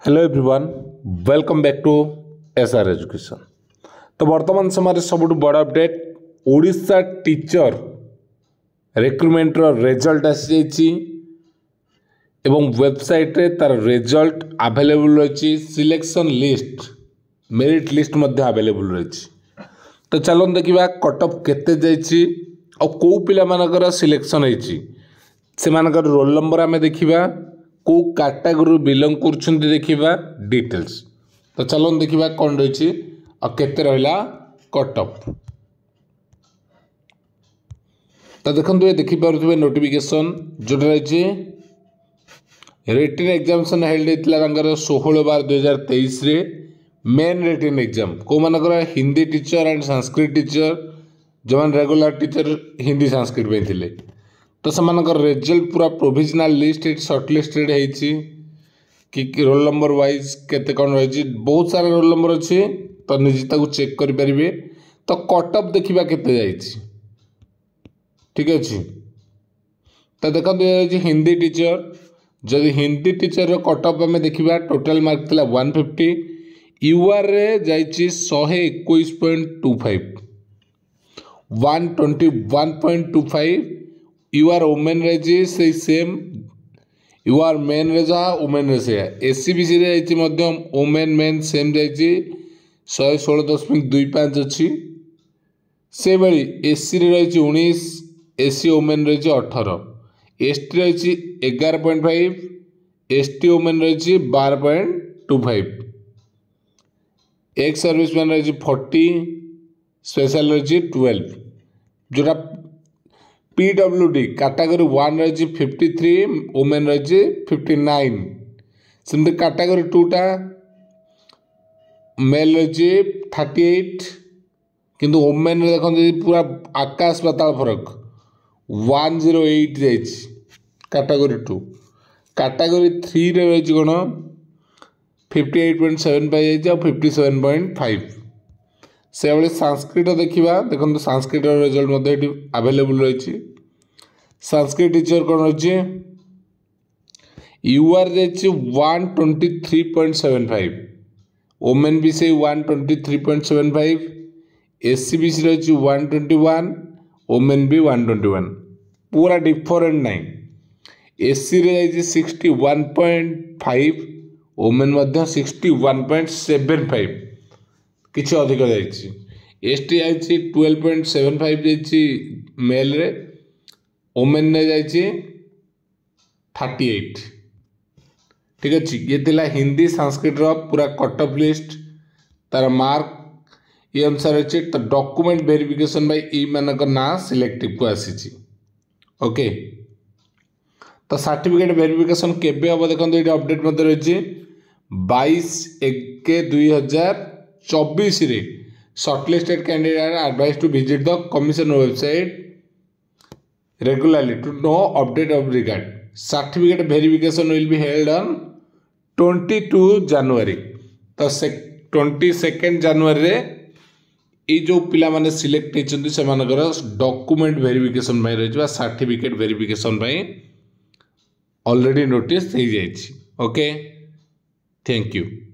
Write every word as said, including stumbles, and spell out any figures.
Hello everyone, welcome back to SR education. तो वर्तमान समय सबुठ बड़ update Odisha teacher recruitment result आसी जाइए एवं वेबसाइट रे तार रिजल्ट अवेलेबल रही। सिलेक्शन लिस्ट मेरिट लिस्ट मध्य अवेलेबल रही। तो चलो देखा कट ऑफ केते जाइए और कौ पिला मानकर सिलेक्शन होती से मानकर रोल नंबर आम देखा कौ कैटेगरी बिलोंग कर देखा डिटेल्स। तो चलो देखा कौन रही और केते रहा कट ऑफ। तो देखो ये देखिपे नोटिफिकेशन जो रही रिटन एग्जामिनेशन हेल्ड होता षोह बार दुई हजार तेईस मेन रिटन एग्जाम कौ मानकर Hindi teacher and Sanskrit teacher जो मैंने रेगुलर टीचर हिंदी संस्कृत में थे। तो से रिजल्ट पूरा प्रोविजनल लिस्ट सर्ट लिस्टेड होती कि रोल नंबर वाइज केते कौन रही बहुत सारा रोल नंबर अच्छी। तो निजे चेक करें। तो कट ऑफ देखा केते जाइए ठीक अच्छे। तो देखो हिंदी टीचर जदि हिंदी टीचर कट ऑफ आम देखा टोटाल मार्क था वन फिफ्टी यूआर रे जाइए शहे एक point two five one twenty one point two five UR women रे से सेम यूआर मेन रे जहाँ ओमेन रे से एससी बीसी रे जाइए ओमेन मेन सेम जाइए शहे षोल दशमिक दुई पाँच अच्छी से भाई एससी रे रही उन्नीस एससी ओमेन रही अठारह एसटी रही एगार पॉइंट फाइव एसटी ओमेन रही बारह point two five ex service man रही फोर्टी स्पेशल रही ट्वेल्व जोटा पीडब्ल्यूडी कैटेगरी वन रही फिफ्टी थ्री ओमेन रही फिफ्टी नाइन सेमती कैटेगरी टूटा मेल रही थर्टी एट किंतु ओमेन देखो पूरा आकाश पाताल फरक वन जीरो एट जा कैटेगरी टू कैटेगरी थ्री रे रही कौन फिफ्टी एट पॉइंट सेवेन पाई जाइए फिफ्टी सेवेन पॉइंट फाइव से भाई संस्कृत देखा देखो संस्कृत रिजल्ट अवेलेबल रही। संस्कृत टीचर कौन रही यूआर जाइए one twenty three point seven five women भी से one twenty three point seven five SC B C रही वन ट्वेंटी वन ओमेन भी वन ट्वेंटी वन पूरा डिफरेंट नाइन एससी रे जाइए sixty one point five women मध्य sixty one point seven five किसी अधिक जाइए एसटी आई ट्वेल्व पॉइंट सेवेन फाइव जाइए मेल रे ओमेन ने जाइए थर्टी एट ठीक अच्छे। ये थिला हिंदी संस्कृत पूरा कट ऑफ लिस्ट तार मार्क ये अनुसार अच्छे। तो डॉक्यूमेंट वेरिफिकेशन बाय ई मानक ना सिलेक्टिव को आसी ओके। तो सर्टिफिकेट वेरिफिकेशन केबे हम देखो ये अपडेट मत रही बाईस एक दुई हजार चौबीस shortlisted candidate advise to visit the commission website regularly to know update of regard certificate verification will be held on twenty two January. तो से ट्वेंटी सेकेंड जनवरी रे ये जो पिला माने सिलेक्ट होती से डॉक्यूमेंट वेरिफिकेशन रही सर्टिफिकेट वेरिफिकेशन ऑलरेडी नोटिस हो जाए ओके। Thank you.